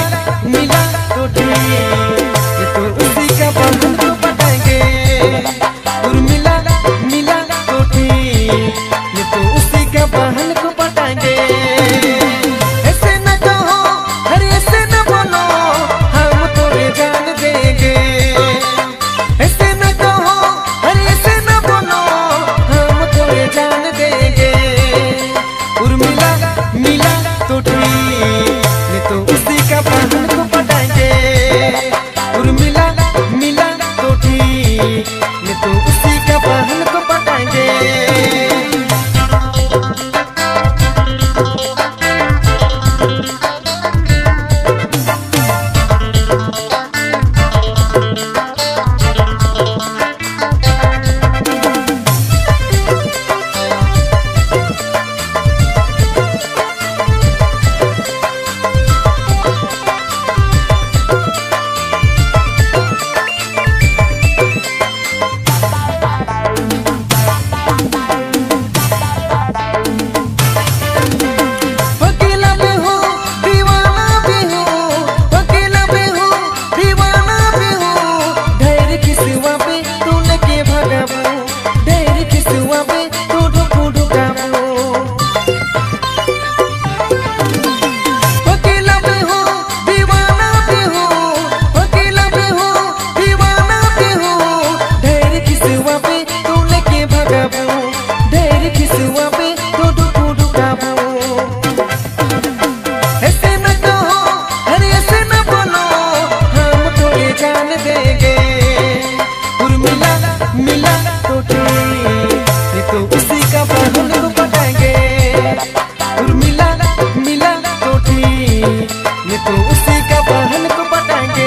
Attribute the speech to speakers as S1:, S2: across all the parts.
S1: मिला तो ठीक, ये तो उसी का बहन को पटाएंगे। उर्मिला मिला तो ठीक, ये तो उसी का बहन को पटाएंगे। ऐसे न कहो, अरे ऐसे न बोलो, हम तोरे जान देंगे। ऐसे न कहो, अरे ऐसे न बोलो, हम तोरे जान देंगे। उर्मिला मिला तो ठीक, ये तो उसी का बहन को पटाएंगे। उर्मिला मिला तो ठीक, ये तो उसी का बहन को पटाएंगे। मिला तो ठीक, ये तो उसी का बहन को पटाएंगे। उर्मिला मिला तो ठीक, ये तो उसी का बहन को पटाएंगे।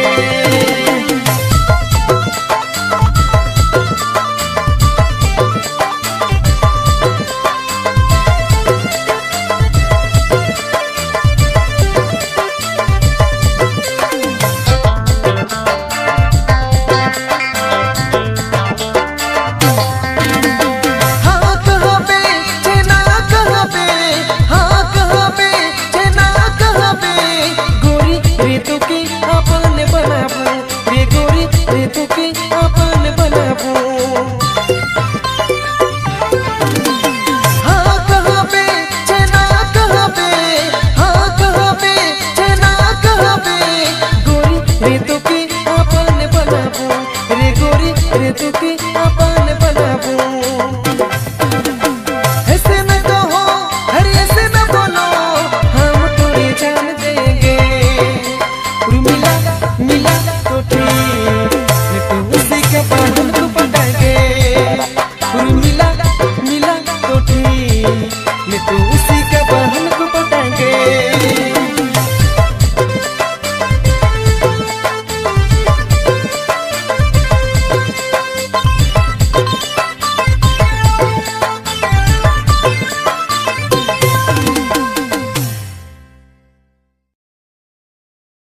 S1: तो